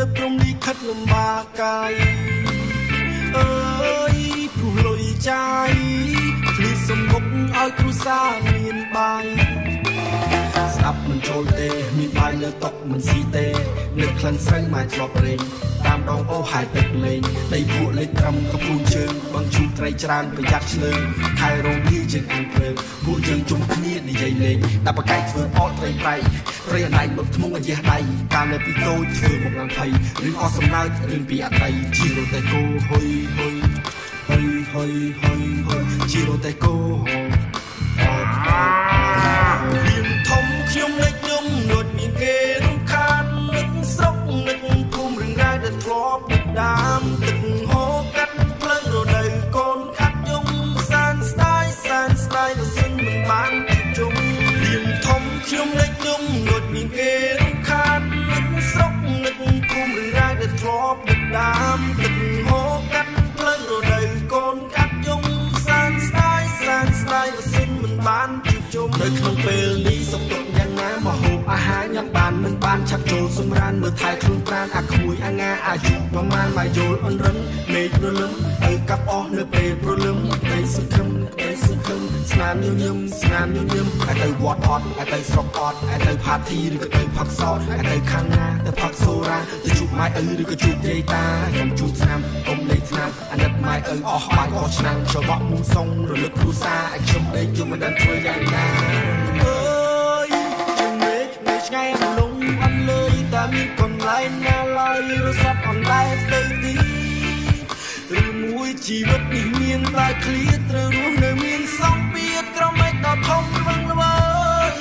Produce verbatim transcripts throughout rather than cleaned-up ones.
ព្រំលីខិតលំបាកកាយអើយព្រោះលុយចាយឃ្លីសំមុខឲ្យគ្រួសារមានបាយស្ដាប់មិនចូលទេមានបាយលើតុមិនស៊ីទេនឹកក្លិនស្រូវម៉ែធ្លាប់រែងតាមដងអូហាយទឹកលេងដីភក់លេងត្រឹមកពូនជើងបងជូតត្រីច្រើនប្រយ័ត្នឆ្លើងខែរោងនេះជាងអង្គភ្លើងពួកយើងជុំគ្នានិយាយលេងដាក់បកាយធ្វើអត់ត្រីប្រៃត្រីអណៃមកធ្មងអាយះដៃកាលនៅពីតូចធ្វើមកឡើងភ័យរឿងអស់សំណើចរឿងពីអតីតជីរ៉ូតេកូហុយហុយហុយហុយហុយហុយជីរ៉ូតេកូអត់អត់លៀមធំខ្ញុំលេចខ្ញុំនួតមានគេរំខាននឹកស្រុកនឹកភូមិរឿងរ៉ាវដែលធ្លាប់ដើមទឹកហូរកាត់ផ្លូវរដូវកូនកាត់យំសានស្ដាយសានស្ដាយបើសិនមិនបានជុំលៀមធំខ្ញុំលេចខ្ញុំនួតមានគេរំខាននឹកស្រុកនឹកភូមិរឿងរ៉ាវដែលធ្លាប់ដើមទឹកហូរកាត់ផ្លូវរដូវកូនកាត់យំសានស្ដាយសានស្ដាយបើសិនមិនបានជុំនៅក្នុងពេលនេះសុខទុក្ខយ៉ាងណាមកហូបអាហារញ៉ាំបានមិនបានឆាប់ចូលសម្រានមើលថែខ្លួនប្រានអាក្មួយអាងាអាយុប្រមាណមកយល់អនរឹងមេឃរលឹមទៅកាប់អស់នៅពេលព្រលឹមដីសង្ឃឹមដីសង្ឃឹមស្នាមញញឹមស្នាមញញឹមឲ្យទៅវត្តអត់ឲ្យទៅស្រុកអត់ឲ្យទៅផាធីឬក៏ទៅផឹកសតឲ្យទៅខាងណាទៅផឹកសូរ៉ាទៅជួបម៉ែឪឬក៏ជួបយាយតាខ្ញុំជួបឆ្នាំកុំលេខឆ្នាំអាណិតម៉ែឪអស់បាយអស់ឆ្នាំចូលបក់មុងសុងរលឹកគ្រូសាឲ្យខ្ញុំដេកជុំមិនដឹងធ្វើយ៉ាងណាអើយជំនឿនៅឆ្ងាយលងអត់លើយតែមានកន្លែងណាឡើយរស័ព្ទអនឡាញទៅទីឬមួយជីវិតនេះមានតែឃ្លាតត្រូវរស់នៅមានសម្ពាធក្រមេចដល់ធំវឹងល្វើយ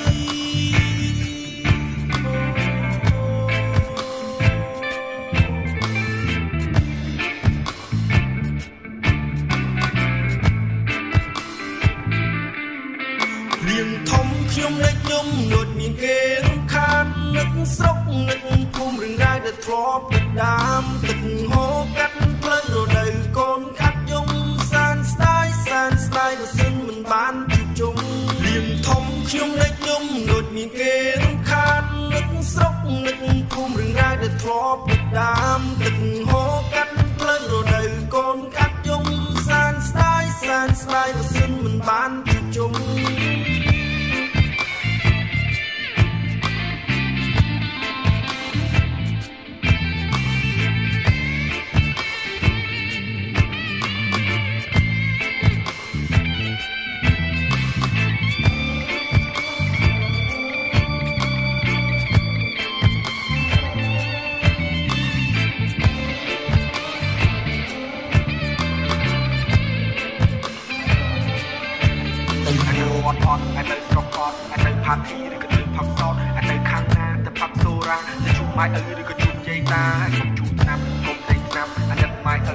លៀងធំខ្ញុំលេចខ្ញុំនួតមានគេរំខាននឹកស្រុកនឹកភូមិរឿងរ៉ាវដែលធ្លាប់ដើមទឹកហូរកាត់ផ្លូវរដូវកូនកាត់យំសានស្ដាយសានស្ដាយបើសិនមិនបានជួបជុំលៀងធំខ្ញុំលេចខ្ញុំនួតមានគេរំខាននឹកស្រុកនឹកភូមិរឿងរ៉ាវដែលធ្លាប់ដើមទឹកហូរកាត់ផ្លូវរដូវកូនកាត់យំសានស្ដាយសានស្ដាយបើសិនមិនបានជួបជុំអត់អត់ឲ្យទៅស្រុកអត់ឲ្យទៅផាធីឬក៏ទៅផឹកសតឲ្យទៅខាងណាទៅផឹកសូរ៉ាទៅជួបម៉ែឪឬក៏ជួបយាយតាខ្ញុំជួបឆ្នាំកុំដេកឆ្នាំអាណិតម៉ែឪ